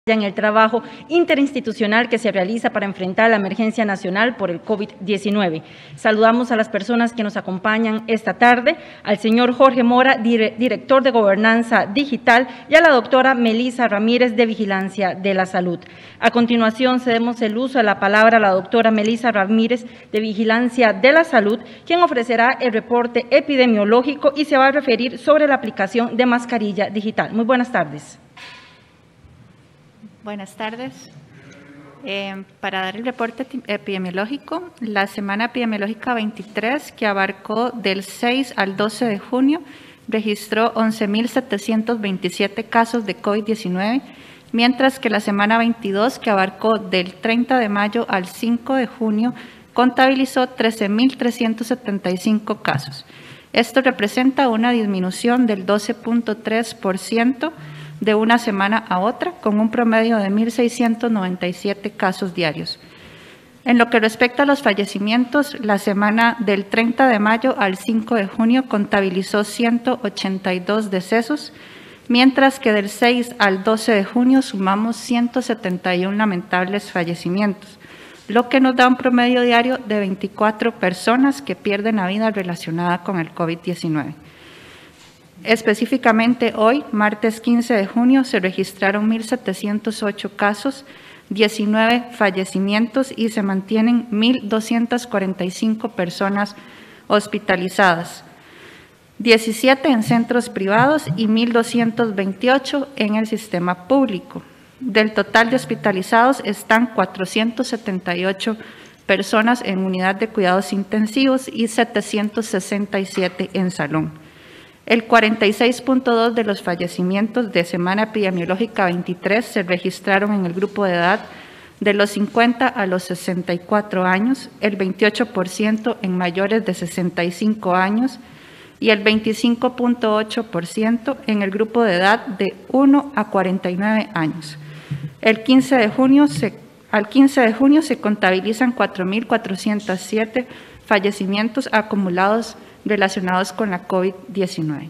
en el trabajo interinstitucional que se realiza para enfrentar la emergencia nacional por el COVID-19. Saludamos a las personas que nos acompañan esta tarde, al señor Jorge Mora, director de Gobernanza Digital, y a la doctora Melissa Ramírez, de Vigilancia de la Salud. A continuación, cedemos el uso de la palabra a la doctora Melissa Ramírez, de Vigilancia de la Salud, quien ofrecerá el reporte epidemiológico y se va a referir sobre la aplicación de mascarilla digital. Muy buenas tardes. Buenas tardes. Para dar el reporte epidemiológico, la semana epidemiológica 23, que abarcó del 6 al 12 de junio, registró 11.727 casos de COVID-19, mientras que la semana 22, que abarcó del 30 de mayo al 5 de junio, contabilizó 13.375 casos. Esto representa una disminución del 12.3% de una semana a otra, con un promedio de 1.697 casos diarios. En lo que respecta a los fallecimientos, la semana del 30 de mayo al 5 de junio contabilizó 182 decesos, mientras que del 6 al 12 de junio sumamos 171 lamentables fallecimientos, lo que nos da un promedio diario de 24 personas que pierden la vida relacionada con el COVID-19. Específicamente hoy, martes 15 de junio, se registraron 1.708 casos, 19 fallecimientos y se mantienen 1.245 personas hospitalizadas, 17 en centros privados y 1.228 en el sistema público. Del total de hospitalizados están 478 personas en unidad de cuidados intensivos y 767 en salón. El 46.2% de los fallecimientos de semana epidemiológica 23 se registraron en el grupo de edad de los 50 a los 64 años, el 28% en mayores de 65 años y el 25.8% en el grupo de edad de 1 a 49 años. Al 15 de junio se contabilizan 4.407 fallecimientos acumulados relacionados con la COVID-19.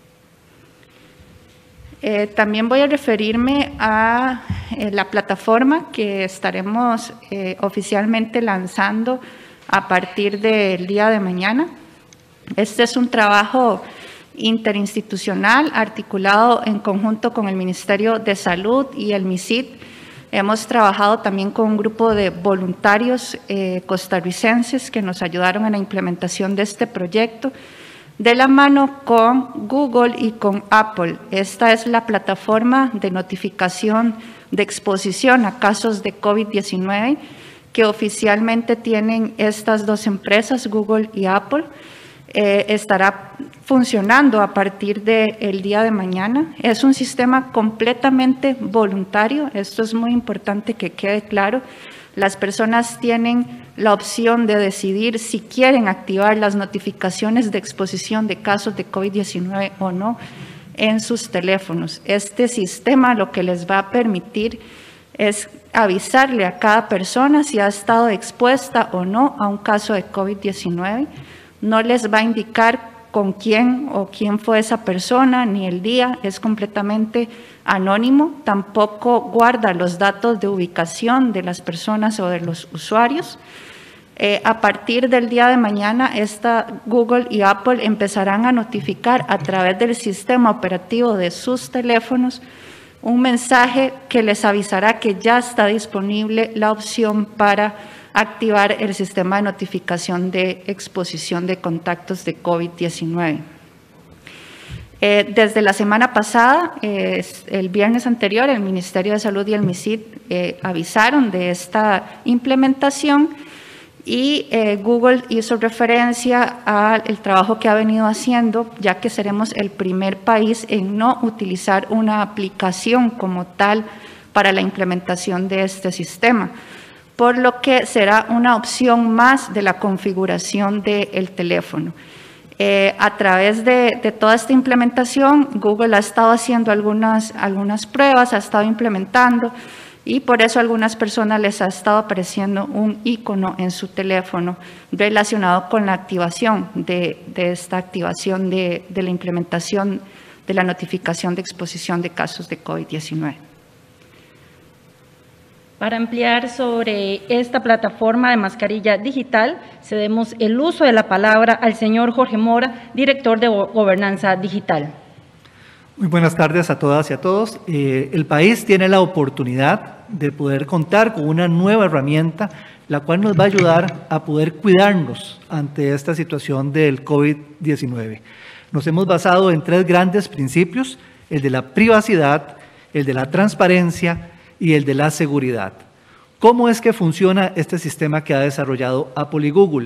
También voy a referirme a la plataforma que estaremos oficialmente lanzando a partir del día de mañana. Este es un trabajo interinstitucional articulado en conjunto con el Ministerio de Salud y el MISID. Hemos trabajado también con un grupo de voluntarios costarricenses que nos ayudaron en la implementación de este proyecto, de la mano con Google y con Apple. Esta es la plataforma de notificación de exposición a casos de COVID-19 que oficialmente tienen estas dos empresas, Google y Apple. Estará funcionando a partir del día de mañana. Es un sistema completamente voluntario, esto es muy importante que quede claro. Las personas tienen la opción de decidir si quieren activar las notificaciones de exposición de casos de COVID-19 o no en sus teléfonos. Este sistema lo que les va a permitir es avisarle a cada persona si ha estado expuesta o no a un caso de COVID-19. No les va a indicar con quién o quién fue esa persona, ni el día, es completamente anónimo. Tampoco guarda los datos de ubicación de las personas o de los usuarios. A partir del día de mañana, Google y Apple empezarán a notificar a través del sistema operativo de sus teléfonos un mensaje que les avisará que ya está disponible la opción para activar el sistema de notificación de exposición de contactos de COVID-19. Desde la semana pasada, el viernes anterior, el Ministerio de Salud y el MISID avisaron de esta implementación y Google hizo referencia al trabajo que ha venido haciendo, ya que seremos el primer país en no utilizar una aplicación como tal para la implementación de este sistema, por lo que será una opción más de la configuración del teléfono. A través de toda esta implementación, Google ha estado haciendo algunas pruebas, ha estado implementando, y por eso a algunas personas les ha estado apareciendo un icono en su teléfono relacionado con la activación de esta activación de la implementación de la notificación de exposición de casos de COVID-19. Para ampliar sobre esta plataforma de mascarilla digital, cedemos el uso de la palabra al señor Jorge Mora, director de Gobernanza Digital. Muy buenas tardes a todas y a todos. El país tiene la oportunidad de poder contar con una nueva herramienta, la cual nos va a ayudar a poder cuidarnos ante esta situación del COVID-19. Nos hemos basado en 3 grandes principios: el de la privacidad, el de la transparencia y el de la seguridad. ¿Cómo es que funciona este sistema que ha desarrollado Apple y Google?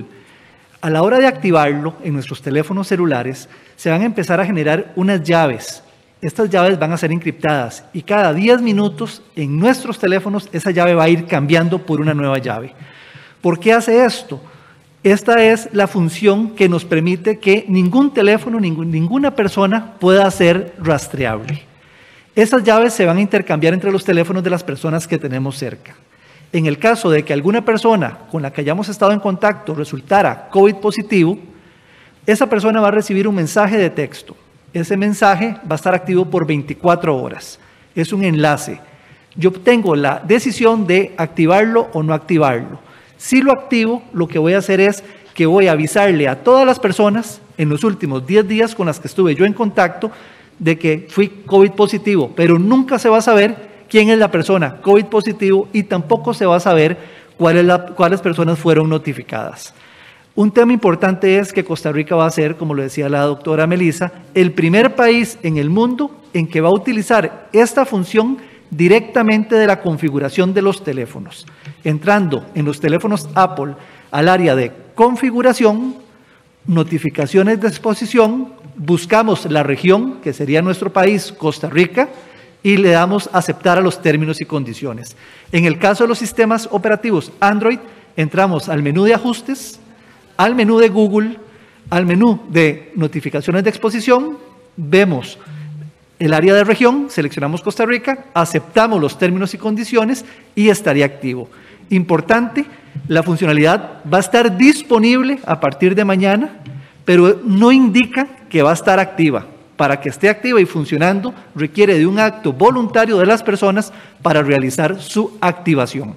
A la hora de activarlo en nuestros teléfonos celulares, se van a empezar a generar unas llaves. Estas llaves van a ser encriptadas y cada 10 minutos en nuestros teléfonos esa llave va a ir cambiando por una nueva llave. ¿Por qué hace esto? Esta es la función que nos permite que ningún teléfono, ninguna persona pueda ser rastreable. Esas llaves se van a intercambiar entre los teléfonos de las personas que tenemos cerca. En el caso de que alguna persona con la que hayamos estado en contacto resultara COVID positivo, esa persona va a recibir un mensaje de texto. Ese mensaje va a estar activo por 24 horas. Es un enlace. Yo tengo la decisión de activarlo o no activarlo. Si lo activo, lo que voy a hacer es que voy a avisarle a todas las personas en los últimos 10 días con las que estuve yo en contacto de que fui COVID positivo, pero nunca se va a saber quién es la persona COVID positivo y tampoco se va a saber cuáles personas fueron notificadas. Un tema importante es que Costa Rica va a ser, como lo decía la doctora Melissa, el primer país en el mundo en que va a utilizar esta función directamente de la configuración de los teléfonos. Entrando en los teléfonos Apple al área de configuración, notificaciones de exposición, buscamos la región, que sería nuestro país, Costa Rica, y le damos aceptar a los términos y condiciones. En el caso de los sistemas operativos Android, entramos al menú de ajustes, al menú de Google, al menú de notificaciones de exposición, vemos el área de región, seleccionamos Costa Rica, aceptamos los términos y condiciones y estaría activo. Importante, la funcionalidad va a estar disponible a partir de mañana, pero no indica que va a estar activa. Para que esté activa y funcionando, requiere de un acto voluntario de las personas para realizar su activación.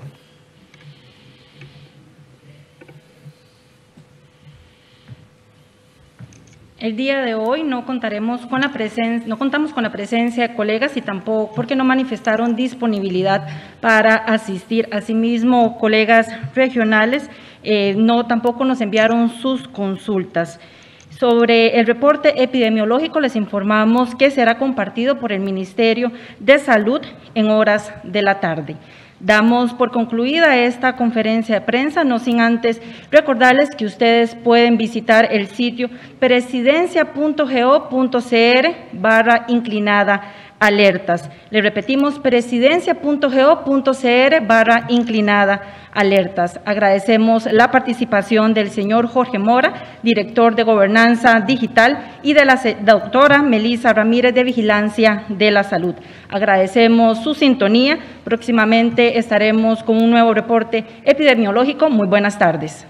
El día de hoy no contamos con la presencia de colegas y tampoco porque no manifestaron disponibilidad para asistir. Asimismo, colegas regionales tampoco nos enviaron sus consultas. Sobre el reporte epidemiológico, les informamos que será compartido por el Ministerio de Salud en horas de la tarde. Damos por concluida esta conferencia de prensa, no sin antes recordarles que ustedes pueden visitar el sitio presidencia.go.cr/alertas. Le repetimos, presidencia.go.cr/alertas. Agradecemos la participación del señor Jorge Mora, director de Gobernanza Digital, y de la doctora Melissa Ramírez, de Vigilancia de la Salud. Agradecemos su sintonía. Próximamente estaremos con un nuevo reporte epidemiológico. Muy buenas tardes.